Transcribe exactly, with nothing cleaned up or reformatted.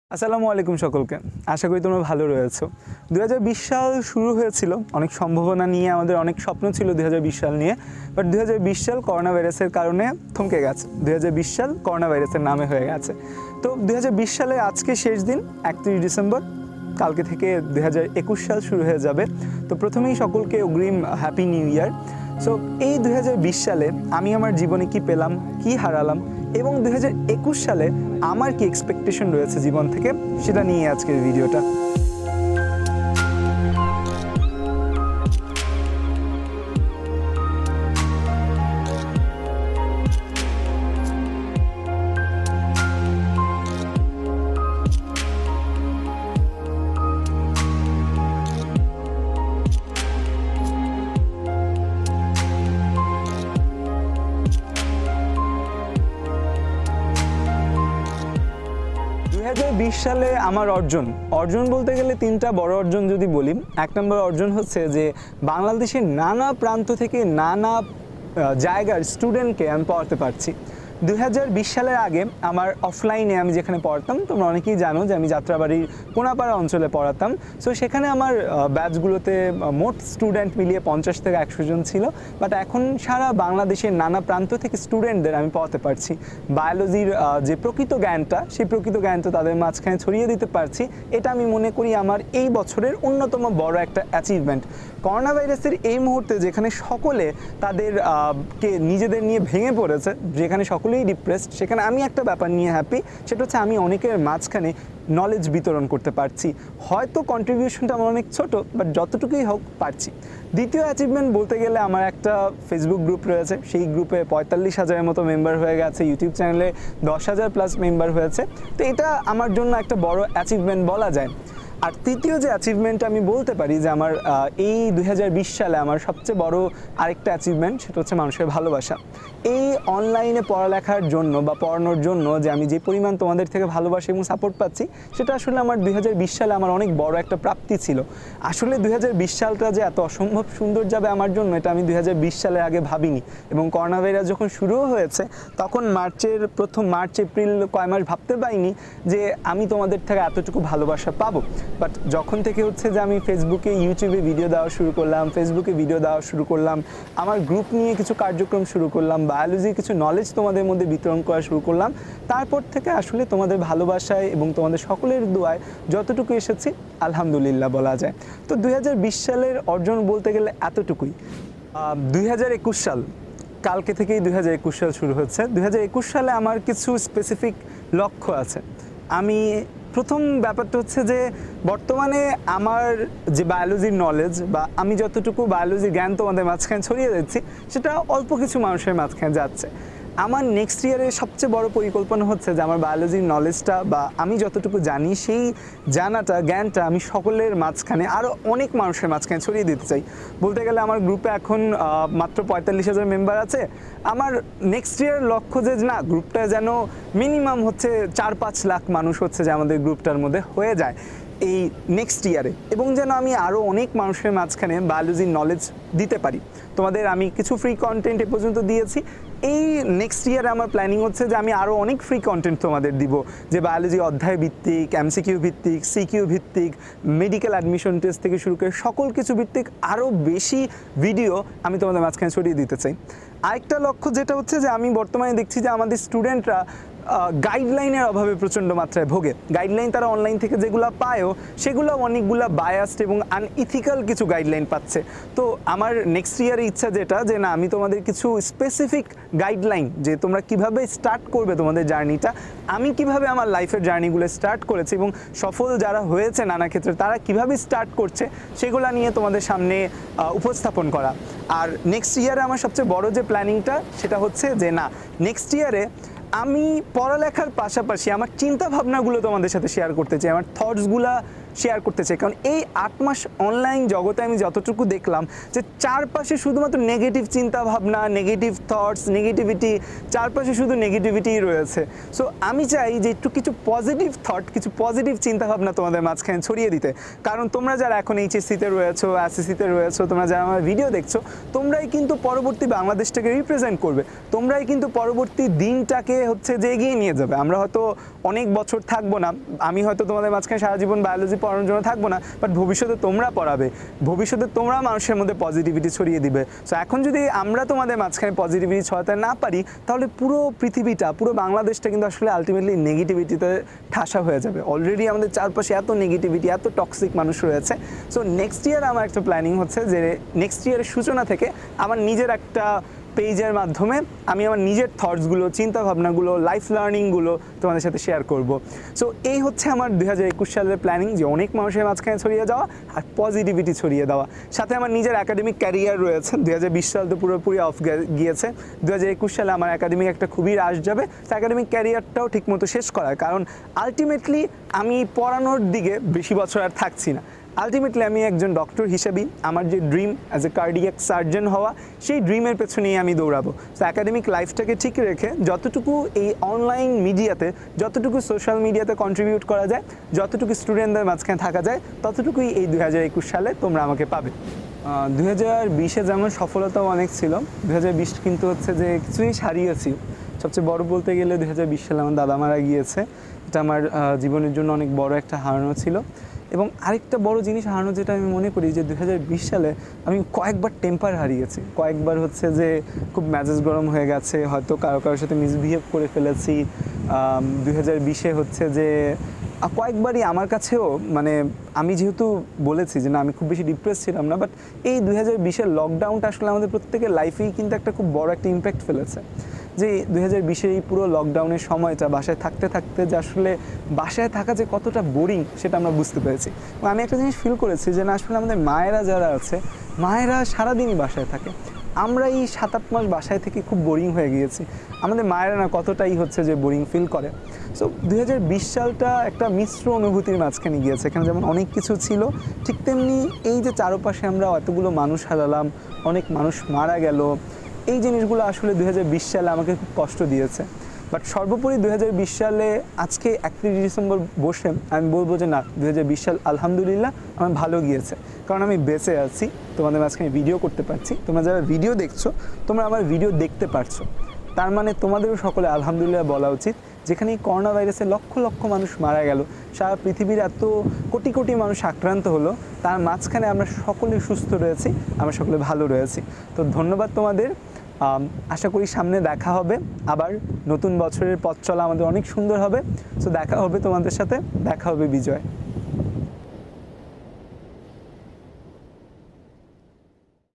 আসসালামু আলাইকুম সকলকে। আশা করি তোমরা ভালো রয়েছো। দুই হাজার বিশ সাল শুরু হয়েছিল অনেক সম্ভাবনা নিয়ে, আমাদের অনেক স্বপ্ন ছিল দুই হাজার বিশ সাল নিয়ে, বাট দুই হাজার বিশ সাল করোনা ভাইরাসের কারণে থমকে গেছে। দুই হাজার বিশ সাল করোনা ভাইরাসের নামে হয়ে গেছে। তো দুই হাজার বিশ সালে আজকে শেষ দিন, একত্রিশ ডিসেম্বর। কালকে থেকে দুই হাজার একুশ সাল শুরু হয়ে যাবে। তো প্রথমেই সকলকে অগ্রিম হ্যাপি নিউ ইয়ার। সো এই দুই হাজার বিশ সালে আমি আমার জীবনে কি পেলাম, কি হারালাম, এবং দুই হাজার একুশ সালে আমার কি এক্সপেকটেশন রয়েছে জীবন থেকে, সেটা নিয়ে আজকের ভিডিওটা। দুই হাজার বিশ সালে আমার অর্জন অর্জন বলতে গেলে তিনটা বড় অর্জন যদি বলি, এক নম্বর অর্জন হচ্ছে যে বাংলাদেশের নানা প্রান্ত থেকে নানা জায়গার স্টুডেন্টকে আমি পড়াতে পারছি। দুই হাজার বিশ সালের আগে আমার অফলাইনে আমি যেখানে পড়াতাম, তোমরা অনেকেই জানো যে আমি যাত্রাবাড়ির কোনাপাড়া অঞ্চলে পড়াতাম। সো সেখানে আমার ব্যাচগুলোতে মোট স্টুডেন্ট মিলিয়ে পঞ্চাশ থেকে একশো জন ছিল, বাট এখন সারা বাংলাদেশের নানা প্রান্ত থেকে স্টুডেন্টদের আমি পড়াতে পারছি। বায়োলজির যে প্রকৃত জ্ঞানটা, সেই প্রকৃত জ্ঞানটা তাদের মাঝখানে ছড়িয়ে দিতে পারছি। এটা আমি মনে করি আমার এই বছরের অন্যতম বড় একটা অ্যাচিভমেন্ট। করোনা ভাইরাসের এই মুহূর্তে যেখানে সকলে তাদের কে নিজেদের নিয়ে ভেঙে পড়েছে, যেখানে সকলেই ডিপ্রেসড, সেখানে আমি একটা ব্যাপার নিয়ে হ্যাপি, সেটা হচ্ছে আমি অনেকের মাঝখানে নলেজ বিতরণ করতে পারছি। হয়তো কন্ট্রিবিউশনটা আমার অনেক ছোট, বাট যতটুকুই হোক পারছি। দ্বিতীয় অ্যাচিভমেন্ট বলতে গেলে আমার একটা ফেসবুক গ্রুপ রয়েছে, সেই গ্রুপে পঁয়তাল্লিশ হাজারের মতো মেম্বার হয়ে গেছে, ইউটিউব চ্যানেলে দশ হাজার প্লাস মেম্বার হয়েছে। তো এটা আমার জন্য একটা বড় অ্যাচিভমেন্ট বলা যায়। আর তৃতীয় যে অ্যাচিভমেন্ট আমি বলতে পারি যে আমার এই দুই হাজার বিশ সালে আমার সবচেয়ে বড় আরেকটা অ্যাচিভমেন্ট, সেটা হচ্ছে মানুষের ভালোবাসা। এই অনলাইনে পড়ালেখার জন্য বা পড়ানোর জন্য যে আমি যে পরিমাণ তোমাদের থেকে ভালোবাসা এবং সাপোর্ট পাচ্ছি, সেটা আসলে আমার দুই হাজার বিশ সালে আমার অনেক বড় একটা প্রাপ্তি ছিল। আসলে দুই হাজার বিশ সালটা যে এত অসম্ভব সুন্দর যাবে আমার জন্য, এটা আমি দুই হাজার বিশ সালে আগে ভাবিনি। এবং করোনা ভাইরাস যখন শুরুও হয়েছে, তখন মার্চের প্রথম মার্চ এপ্রিল কয় মাস ভাবতে পারিনি যে আমি তোমাদের থেকে এতটুকু ভালোবাসা পাবো। বাট যখন থেকে হচ্ছে যে আমি ফেসবুকে ইউটিউবে ভিডিও দেওয়া শুরু করলাম, ফেসবুকে ভিডিও দেওয়া শুরু করলাম, আমার গ্রুপ নিয়ে কিছু কার্যক্রম শুরু করলাম, বায়োলজির কিছু নলেজ তোমাদের মধ্যে বিতরণ করা শুরু করলাম, তারপর থেকে আসলে তোমাদের ভালোবাসায় এবং তোমাদের সকলের দোয়ায় যতটুকু এসেছি আলহামদুলিল্লাহ বলা যায়। তো দুই হাজার বিশ সালের অর্জন বলতে গেলে এতটুকুই। দুই হাজার একুশ সাল, কালকে থেকেই দুই হাজার একুশ সাল শুরু হচ্ছে। দুই হাজার একুশ সালে আমার কিছু স্পেসিফিক লক্ষ্য আছে। আমি প্রথম ব্যাপারটা হচ্ছে যে বর্তমানে আমার যে বায়োলজির নলেজ বা আমি যতটুকু বায়োলজির জ্ঞান তোমাদের মাঝখানে ছড়িয়ে দিচ্ছি, সেটা অল্প কিছু মানুষের মাঝখানে যাচ্ছে। আমার নেক্সট ইয়ারে সবচেয়ে বড় পরিকল্পনা হচ্ছে যে আমার বায়োলজির নলেজটা বা আমি যতটুকু জানি সেই জানাটা, জ্ঞানটা আমি সকলের মাঝখানে আরও অনেক মানুষের মাঝখানে ছড়িয়ে দিতে চাই। বলতে গেলে আমার গ্রুপে এখন মাত্র পঁয়তাল্লিশ হাজার মেম্বার আছে। আমার নেক্সট ইয়ার লক্ষ্য যে না, গ্রুপটা যেন মিনিমাম হচ্ছে চার পাঁচ লাখ মানুষ হচ্ছে যে আমাদের গ্রুপটার মধ্যে হয়ে যায় এই নেক্সট ইয়ারে, এবং যেন আমি আরও অনেক মানুষের মাঝখানে বায়োলজির নলেজ দিতে পারি। তোমাদের আমি কিছু ফ্রি কন্টেন্ট এ পর্যন্ত দিয়েছি। এই নেক্সট ইয়ারে আমার প্ল্যানিং হচ্ছে যে আমি আরও অনেক ফ্রি কন্টেন্ট তোমাদের দিব, যে বায়োলজি অধ্যায় ভিত্তিক, এমসিকিউ ভিত্তিক, সিকিউ ভিত্তিক, মেডিকেল অ্যাডমিশন টেস্ট থেকে শুরু করে সকল কিছু ভিত্তিক আরও বেশি ভিডিও আমি তোমাদের মাঝখানে ছড়িয়ে দিতে চাই। আরেকটা লক্ষ্য যেটা হচ্ছে যে আমি বর্তমানে দেখছি যে আমাদের স্টুডেন্টরা গাইডলাইনের অভাবে প্রচণ্ড মাত্রায় ভোগে। গাইডলাইন তারা অনলাইন থেকে যেগুলো পায়ও, সেগুলো অনেকগুলো বায়াসড এবং আনইথিক্যাল কিছু গাইডলাইন পাচ্ছে। তো আমার নেক্সট ইয়ারের ইচ্ছা যেটা, যে না, আমি তোমাদের কিছু স্পেসিফিক গাইডলাইন, যে তোমরা কিভাবে স্টার্ট করবে তোমাদের জার্নিটা, আমি কিভাবে আমার লাইফের জার্নিগুলো স্টার্ট করেছি এবং সফল যারা হয়েছে নানা ক্ষেত্রে তারা কিভাবে স্টার্ট করছে, সেগুলো নিয়ে তোমাদের সামনে উপস্থাপন করা। আর নেক্সট ইয়ারে আমার সবচেয়ে বড় যে প্ল্যানিংটা, সেটা হচ্ছে যে না, নেক্সট ইয়ারে আমি পড়ালেখার পাশাপাশি আমার চিন্তা ভাবনাগুলো তোমাদের সাথে শেয়ার করতে চাই, আমার থটসগুলা শেয়ার করতে চাই। কারণ এই আট মাস অনলাইন জগতে আমি যতটুকু দেখলাম যে চারপাশে শুধুমাত্র নেগেটিভ চিন্তা ভাবনা, নেগেটিভ থটস, নেগেটিভিটি, চারপাশে শুধু নেগেটিভিটিই রয়েছে। সো আমি চাই যে একটু কিছু পজিটিভ থট, কিছু পজিটিভ চিন্তা ভাবনা তোমাদের মাঝখানে ছড়িয়ে দিতে। কারণ তোমরা যারা এখন এইচএসসিতে রয়েছো, এসএসসিতে রয়েছো, তোমরা যারা আমার ভিডিও দেখছো, তোমরাই কিন্তু পরবর্তী বাংলাদেশটাকে রিপ্রেজেন্ট করবে, তোমরাই কিন্তু পরবর্তী দিনটাকে হচ্ছে যে এগিয়ে নিয়ে যাবে। আমরা হয়তো অনেক বছর থাকবো না, আমি হয়তো তোমাদের মাঝখানে সারা জীবন বায়োলজি পড়ানোর জন্য থাকবো না, বাট ভবিষ্যতে তোমরা পড়াবে, ভবিষ্যতে তোমরা মানুষের মধ্যে পজিটিভিটি ছড়িয়ে দিবে। সো এখন যদি আমরা তোমাদের মাঝখানে পজিটিভিটি ছড়াতে না পারি, তাহলে পুরো পৃথিবীটা, পুরো বাংলাদেশটা কিন্তু আসলে আলটিমেটলি নেগেটিভিটিতে ঠাসা হয়ে যাবে। অলরেডি আমাদের চারপাশে এত নেগেটিভিটি, এত টক্সিক মানুষ রয়েছে। সো নেক্সট ইয়ার আমার একটা প্ল্যানিং হচ্ছে যে নেক্সট ইয়ারের সূচনা থেকে আমার নিজের একটা পেজের মাধ্যমে আমি আমার নিজের থটসগুলো, চিন্তাভাবনাগুলো, লাইফ লার্নিংগুলো তোমাদের সাথে শেয়ার করব। সো এই হচ্ছে আমার দুই হাজার একুশ সালের প্ল্যানিং, যে অনেক মানুষের মাঝখানে ছড়িয়ে যাওয়া আর পজিটিভিটি ছড়িয়ে দেওয়া। সাথে আমার নিজের একাডেমিক ক্যারিয়ার রয়েছে। দুই হাজার বিশ সাল তো পুরোপুরি অফ গিয়েছে, দুই হাজার একুশ সালে আমার একাডেমিক একটা খুবই রাশ যাবে। তো একাডেমিক ক্যারিয়ারটাও ঠিকমতো শেষ করার, কারণ আলটিমেটলি আমি পড়ানোর দিকে বেশি বছর আর থাকছি না। আলটিমেটলি আমি একজন ডক্টর হিসেবেই আমার যে dream as a cardiac surgeon হওয়া, সেই ড্রিমের পেছনেই আমি দৌড়াবো। তো একাডেমিক লাইফটাকে ঠিক রেখে যতটুকু এই অনলাইন মিডিয়াতে, যতটুকু সোশ্যাল মিডিয়াতে কন্ট্রিবিউট করা যায়, যতটুকু স্টুডেন্টদের মাঝখানে থাকা যায়, ততটুকুই এই দুই হাজার একুশ সালে তোমরা আমাকে পাবে। দুই হাজার বিশে যেমন সফলতাও অনেক ছিল, দুই হাজার বিশ কিন্তু হচ্ছে যে কিছু জিনিস হারিয়েছি। সবচেয়ে বড় বলতে গেলে দুই হাজার বিশ সালে আমার দাদা মারা গিয়েছে। এটা আমার জীবনের জন্য অনেক বড় একটা হারানো ছিল। এবং আরেকটা বড় জিনিস হারানো যেটা আমি মনে করি যে দুই হাজার বিশ সালে আমি কয়েকবার টেম্পার হারিয়েছি, কয়েকবার হচ্ছে যে খুব মেজাজ গরম হয়ে গেছে, হয়তো কারো কারোর সাথে মিসবিহেভ করে ফেলেছি। দুই হাজার বিশে হচ্ছে যে কয়েকবারই আমার কাছেও, মানে আমি যেহেতু বলেছি যে না আমি খুব বেশি ডিপ্রেস ছিলাম না, বাট এই দুই হাজার বিশের লকডাউনটা আসলে আমাদের প্রত্যেকের লাইফেই কিন্তু একটা খুব বড় একটা ইম্প্যাক্ট ফেলেছে। যে দুই হাজার বিশের এই পুরো লকডাউনের সময়টা বাসায় থাকতে থাকতে যে আসলে বাসায় থাকা যে কতটা বোরিং সেটা আমরা বুঝতে পেরেছি। এবং আমি একটা জিনিস ফিল করেছি যে না আসলে আমাদের মায়েরা যারা আছে, মায়েরা সারাদিনই বাসায় থাকে, আমরা এই সাত আট মাস বাসায় থেকে খুব বোরিং হয়ে গিয়েছি। আমাদের মায়েরা না কতটাই হচ্ছে যে বোরিং ফিল করে। সো দুই হাজার বিশ সালটা একটা মিশ্র অনুভূতির মাঝখানে গিয়েছে। এখানে যেমন অনেক কিছু ছিল, ঠিক তেমনি এই যে চারপাশে আমরা এতগুলো মানুষ হারালাম, অনেক মানুষ মারা গেল, এই জিনিসগুলো আসলে দুই হাজার বিশ সালে আমাকে খুব কষ্ট দিয়েছে। বাট সর্বোপরি দুই হাজার বিশ সালে আজকে একত্রিশ ডিসেম্বর বসে আমি বলবো যে না, দুই হাজার বিশ সাল আলহামদুলিল্লাহ আমার ভালো গিয়েছে, কারণ আমি বেঁচে আছি, তোমাদের মাঝখানে ভিডিও করতে পারছি, তোমরা যারা ভিডিও দেখছো তোমরা আমার ভিডিও দেখতে পারছো, তার মানে তোমাদেরও সকলে আলহামদুলিল্লাহ বলা উচিত। যেখানে এই করোনা ভাইরাসে লক্ষ লক্ষ মানুষ মারা গেল, সারা পৃথিবীর এত কোটি কোটি মানুষ আক্রান্ত হলো, তার মাঝখানে আমরা সকলে সুস্থ রয়েছি, আমরা সকলে ভালো রয়েছি। তো ধন্যবাদ তোমাদের। আশা করি সামনে দেখা হবে, আবার নতুন বছরের পথ চলা আমাদের অনেক সুন্দর হবে। সো দেখা হবে তোমাদের সাথে, দেখা হবে বিজয়।